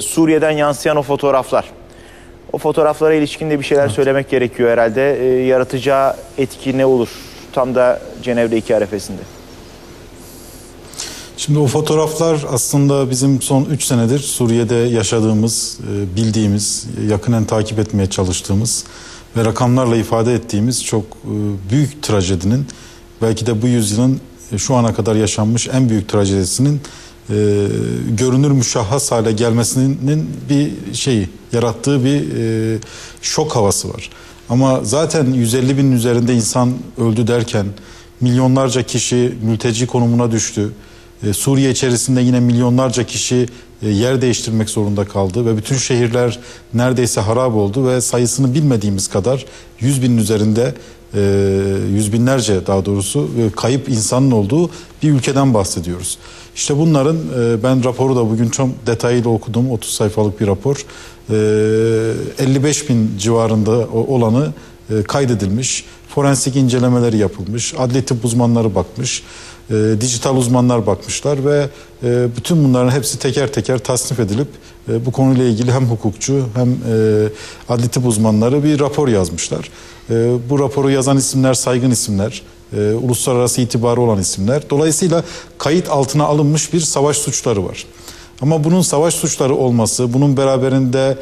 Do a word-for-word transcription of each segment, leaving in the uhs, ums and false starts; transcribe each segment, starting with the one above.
Suriye'den yansıyan o fotoğraflar. O fotoğraflara ilişkin de bir şeyler evet. söylemek gerekiyor herhalde. E, yaratacağı etki ne olur? Tam da Cenevre iki arefesinde. Şimdi o fotoğraflar aslında bizim son üç senedir Suriye'de yaşadığımız, bildiğimiz, yakinen takip etmeye çalıştığımız ve rakamlarla ifade ettiğimiz çok büyük trajedinin, belki de bu yüzyılın şu ana kadar yaşanmış en büyük trajedisinin e, görünür müşahhas hale gelmesinin bir şeyi, yarattığı bir e, şok havası var. Ama zaten yüz elli binin üzerinde insan öldü derken milyonlarca kişi mülteci konumuna düştü. E, Suriye içerisinde yine milyonlarca kişi e, yer değiştirmek zorunda kaldı ve bütün şehirler neredeyse harap oldu ve sayısını bilmediğimiz kadar yüz binin üzerinde e, yüz binlerce daha doğrusu e, kayıp insanın olduğu bir ülkeden bahsediyoruz. İşte bunların e, ben raporu da bugün çok detaylı okudum, otuz sayfalık bir rapor. E, elli beş bin civarında olanı e, kaydedilmiş, forensik incelemeleri yapılmış, adli tıp uzmanları bakmış. E, dijital uzmanlar bakmışlar ve e, bütün bunların hepsi teker teker tasnif edilip e, bu konuyla ilgili hem hukukçu hem e, adli tıp uzmanları bir rapor yazmışlar. E, bu raporu yazan isimler saygın isimler, e, uluslararası itibarı olan isimler. Dolayısıyla kayıt altına alınmış bir savaş suçları var. Ama bunun savaş suçları olması, bunun beraberinde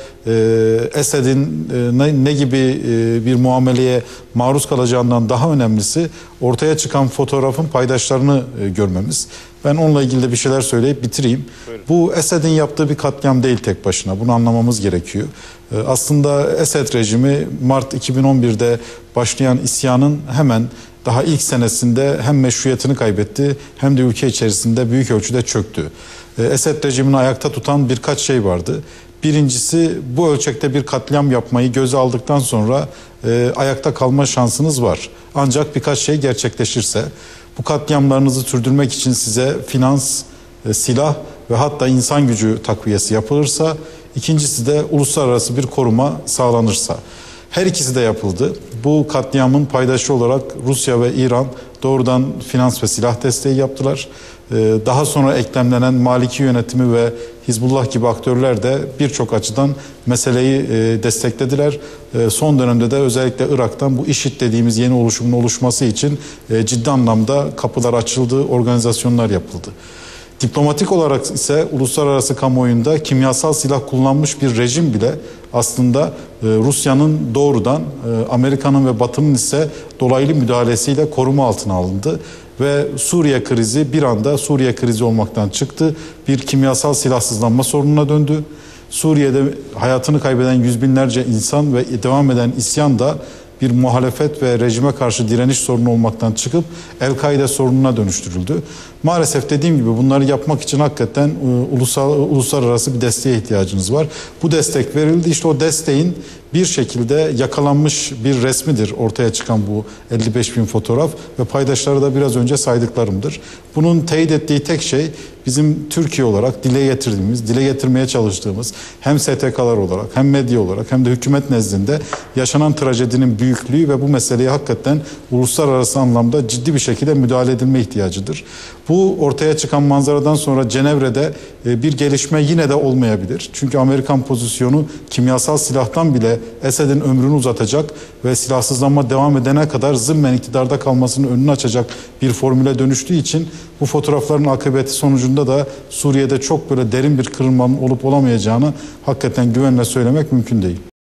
e, Esed'in e, ne, ne gibi e, bir muameleye maruz kalacağından daha önemlisi ortaya çıkan fotoğrafın paydaşlarını e, görmemiz. Ben onunla ilgili de bir şeyler söyleyip bitireyim. Buyurun. Bu Esed'in yaptığı bir katliam değil tek başına. Bunu anlamamız gerekiyor. E, aslında Esed rejimi Mart iki bin on bir'de başlayan isyanın hemen daha ilk senesinde hem meşruiyetini kaybetti hem de ülke içerisinde büyük ölçüde çöktü. Esed rejimini ayakta tutan birkaç şey vardı. Birincisi, bu ölçekte bir katliam yapmayı göze aldıktan sonra e, ayakta kalma şansınız var. Ancak birkaç şey gerçekleşirse, bu katliamlarınızı sürdürmek için size finans, e, silah ve hatta insan gücü takviyesi yapılırsa, ikincisi de uluslararası bir koruma sağlanırsa. Her ikisi de yapıldı. Bu katliamın paydaşı olarak Rusya ve İran doğrudan finans ve silah desteği yaptılar. Daha sonra eklemlenen Maliki yönetimi ve Hizbullah gibi aktörler de birçok açıdan meseleyi desteklediler. Son dönemde de özellikle Irak'tan bu IŞİD dediğimiz yeni oluşumun oluşması için ciddi anlamda kapılar açıldı, organizasyonlar yapıldı. Diplomatik olarak ise uluslararası kamuoyunda kimyasal silah kullanmış bir rejim bile aslında Rusya'nın doğrudan, Amerika'nın ve Batı'nın ise dolaylı müdahalesiyle koruma altına alındı. Ve Suriye krizi bir anda Suriye krizi olmaktan çıktı. Bir kimyasal silahsızlanma sorununa döndü. Suriye'de hayatını kaybeden yüz binlerce insan ve devam eden isyan da bir muhalefet ve rejime karşı direniş sorunu olmaktan çıkıp El-Kaide sorununa dönüştürüldü. Maalesef dediğim gibi bunları yapmak için hakikaten ulusal, uluslararası bir desteğe ihtiyacınız var. Bu destek verildi. İşte o desteğin bir şekilde yakalanmış bir resmidir ortaya çıkan bu elli beş bin fotoğraf ve paydaşları da biraz önce saydıklarımdır. Bunun teyit ettiği tek şey bizim Türkiye olarak dile getirdiğimiz, dile getirmeye çalıştığımız hem S T K'lar olarak hem medya olarak hem de hükümet nezdinde yaşanan trajedinin büyüklüğü ve bu meseleye hakikaten uluslararası anlamda ciddi bir şekilde müdahale edilme ihtiyacıdır. Bu ortaya çıkan manzaradan sonra Cenevre'de bir gelişme yine de olmayabilir. Çünkü Amerikan pozisyonu kimyasal silahtan bile Esed'in ömrünü uzatacak ve silahsızlanma devam edene kadar zımmen iktidarda kalmasının önünü açacak bir formüle dönüştüğü için bu fotoğrafların akıbeti sonucunda da Suriye'de çok böyle derin bir kırılmanın olup olamayacağını hakikaten güvenle söylemek mümkün değil.